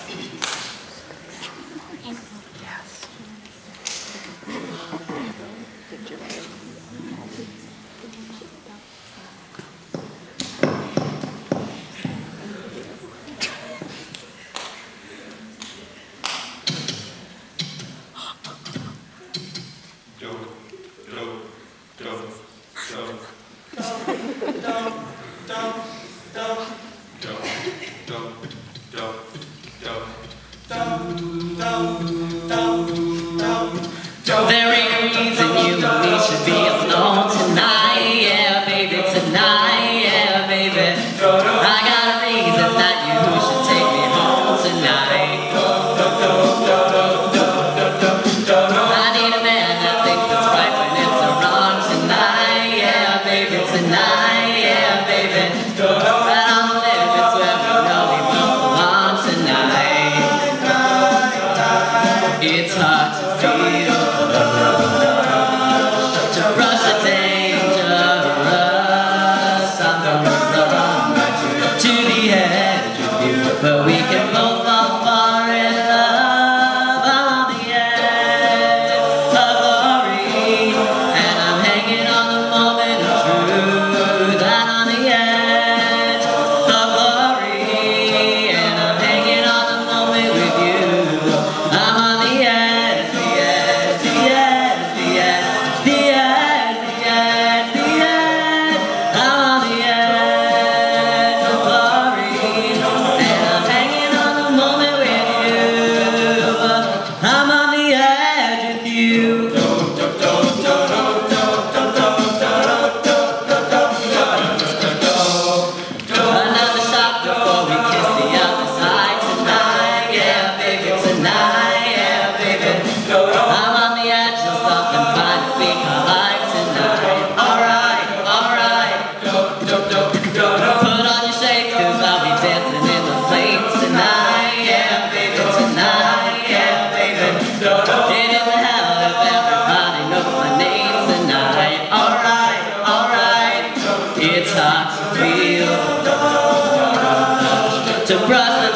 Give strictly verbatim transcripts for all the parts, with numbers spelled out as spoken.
There ain't a reason you and me should be alone tonight, yeah, baby, tonight, yeah, baby. I got a reason that you should take me home tonight. I need a man that thinks it's right when it's wrong tonight, yeah, baby, tonight, yeah, baby. But on the limits where we know we both belong tonight. It's hard to feel, to rush the dangerous. I'm gonna run to the edge of you, but we can both fall far in love. I'm on the edge of glory, and I'm hanging on the moment of truth. I'm on the edge of glory, and I'm hanging on the moment with you. I'm on the edge, the edge, the edge, the edge, the edge, the edge, the edge. I'm on the edge of glory, and I'm hanging on the moment with you. I'm on the edge with you. Another shot before we kiss the other side tonight, yeah, baby, tonight, yeah, baby. I'm on the edge of something fine that we collide tonight. Alright, alright. Put on your shades, cause I'll be dancing in the flames tonight, yeah, baby, tonight, yeah, baby. It isn't hell if everybody knows my name tonight. Alright, alright. It's hard to feel, to brush the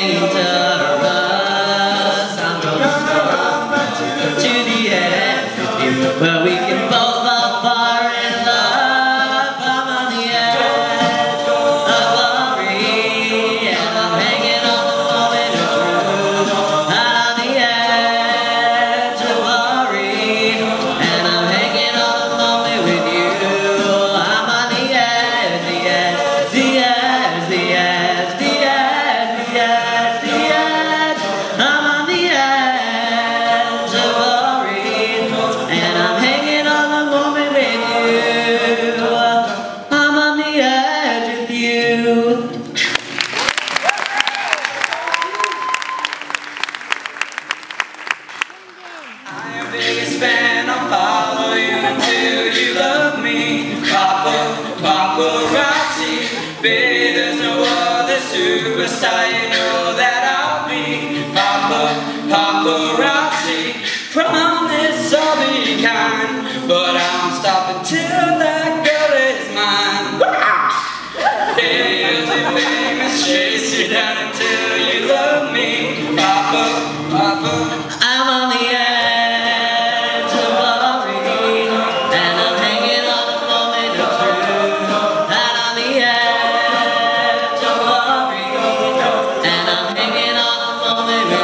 dangerous. I'm gonna run to the edge with you, where we can both fall far in love. I'm on the edge of glory, and I'm hanging on the moment of truth. I'm on the edge of glory, and I'm hanging on the moment with you. I'm on the edge, the edge, the edge, the edge, the edge, the edge, the edge. I'm on the edge of glory, and I'm hanging on the moment with you. I'm on the edge with you. I'm your biggest fan, I'll follow you until you love me. Papa, paparazzi, baby, there's no other superstar, you know that I'll be. Papa, paparazzi, promise I'll be kind, but I'm stopping till that girl is mine. Hail to famous, chase you down until you love me. Papa, papa. I'm on the edge of glory, and I'm hanging on the moment of truth. And on the edge of glory, and I'm hanging on the moment